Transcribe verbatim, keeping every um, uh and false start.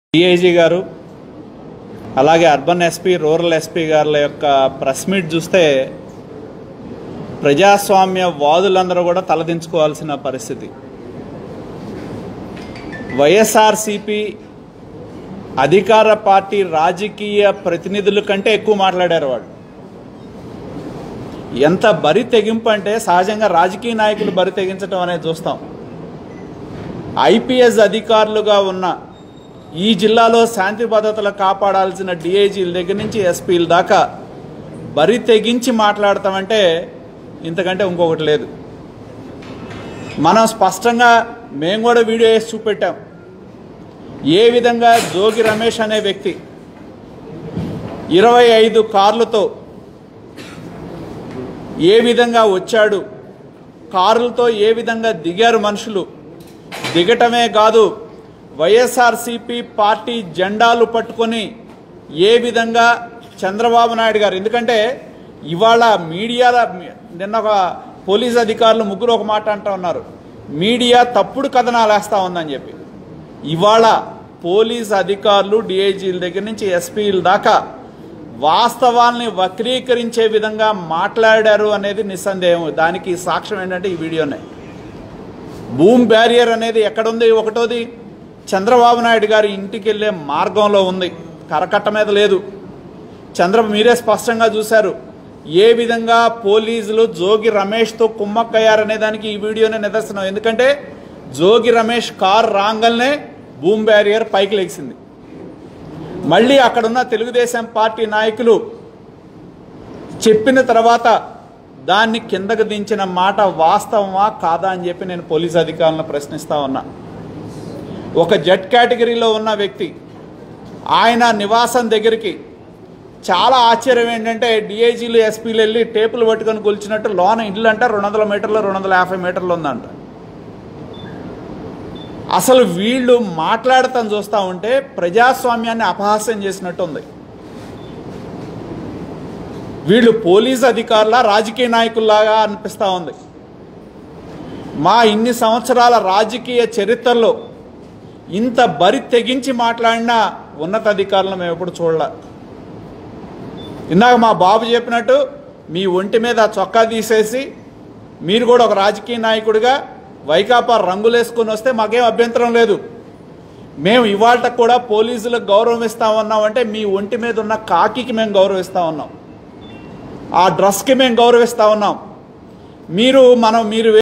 DIG గారు అలాగే urban SP rural SP గారుల యొక్క ప్రెస్ మీట్ చూస్తే ప్రజాస్వామ్య వాదులందరూ కూడా తలదించుకోవాల్సిన పరిస్థితి. వైఎస్ఆర్సీపీ అధికార పార్టీ రాజకీయ ప్రతినిధుల కంటే ఎక్కువ మాట్లాడారు. వాళ్ళు ఎంత బరి తెగింపు అంటే సహజంగా రాజకీయ నాయకులు బరి తెగించడం అనేది చూస్తాం. ఐపీఎస్ అధికారులుగా ఉన్న ఈ జిల్లాలో శాంతి భద్రతలు కాపాడాల్సిన డీఐజీల దగ్గర నుంచి ఎస్పీల దాకా బరి తెగించి మాట్లాడతామంటే ఇంతకంటే ఇంకొకటి లేదు. మనం స్పష్టంగా మేము కూడా వీడియో వేసి చూపెట్టాం. ఏ విధంగా జోగి రమేష్ అనే వ్యక్తి ఇరవై ఐదు కార్లతో ఏ విధంగా వచ్చాడు, కారులతో ఏ విధంగా దిగారు మనుషులు, దిగటమే కాదు వైఎస్ఆర్సీపీ పార్టీ జెండాలు పట్టుకొని ఏ విధంగా చంద్రబాబు నాయుడు గారు, ఎందుకంటే ఇవాళ మీడియాల నిన్న ఒక పోలీస్ అధికారులు ముగ్గురు ఒక మాట అంటూ ఉన్నారు, మీడియా తప్పుడు కథనాలు వేస్తూ ఉందని చెప్పి. ఇవాళ పోలీస్ అధికారులు డిఐజీల దగ్గర నుంచి ఎస్పీల దాకా వాస్తవాల్ని వక్రీకరించే విధంగా మాట్లాడారు అనేది నిస్సందేహం. దానికి సాక్ష్యం ఏంటంటే ఈ వీడియోనే. బూమ్ బ్యారియర్ అనేది ఎక్కడుంది? ఒకటోది చంద్రబాబు నాయుడు గారి ఇంటికి వెళ్ళే మార్గంలో ఉంది, కరకట్ట మీద లేదు. చంద్ర మీరే స్పష్టంగా చూశారు ఏ విధంగా పోలీసులు జోగి రమేష్తో కుమ్మక్కయ్యారనే దానికి ఈ వీడియోనే నిదర్శనం. ఎందుకంటే జోగి రమేష్ కార్ రాంగల్నే బూమ్ బ్యారియర్ పైకి లెగిసింది. మళ్ళీ అక్కడున్న తెలుగుదేశం పార్టీ నాయకులు చెప్పిన తర్వాత దాన్ని కిందకు దించిన మాట వాస్తవమా కాదా అని చెప్పి నేను పోలీస్ అధికారులను ప్రశ్నిస్తా ఉన్నా. ఒక జెడ్ కేటగిరీలో ఉన్న వ్యక్తి ఆయన నివాసం దగ్గరికి చాలా ఆశ్చర్యం ఏంటంటే డిఐజీలు ఎస్పీలు వెళ్ళి టేపులు పట్టుకొని కొలిచినట్టు లోన ఇల్లు అంటే రెండు వందల మీటర్లు రెండు వందల యాభై మీటర్లు ఉందంట. అసలు వీళ్ళు మాట్లాడతాం చూస్తూ ఉంటే ప్రజాస్వామ్యాన్ని అపహాస్యం చేసినట్టు ఉంది. వీళ్ళు పోలీస్ అధికారుల రాజకీయ నాయకుల్లాగా అనిపిస్తూ ఉంది. మా ఇన్ని సంవత్సరాల రాజకీయ చరిత్రలో ఇంత బరి తెగించి మాట్లాడిన ఉన్నతాధికారులను మేము ఎప్పుడు చూడలే. ఇందాక మా బాబు చెప్పినట్టు మీ ఒంటి మీద చొక్కా తీసేసి మీరు కూడా ఒక రాజకీయ నాయకుడిగా వైకాపా రంగులేసుకొని వస్తే మాకేం అభ్యంతరం లేదు. మేము ఇవాళ కూడా పోలీసులకు గౌరవం ఇస్తా ఉన్నామంటే మీ ఒంటి మీద ఉన్న కాకికి మేము గౌరవిస్తూ ఉన్నాం, ఆ డ్రెస్కి మేము గౌరవిస్తూ ఉన్నాం. మీరు మనం మీరు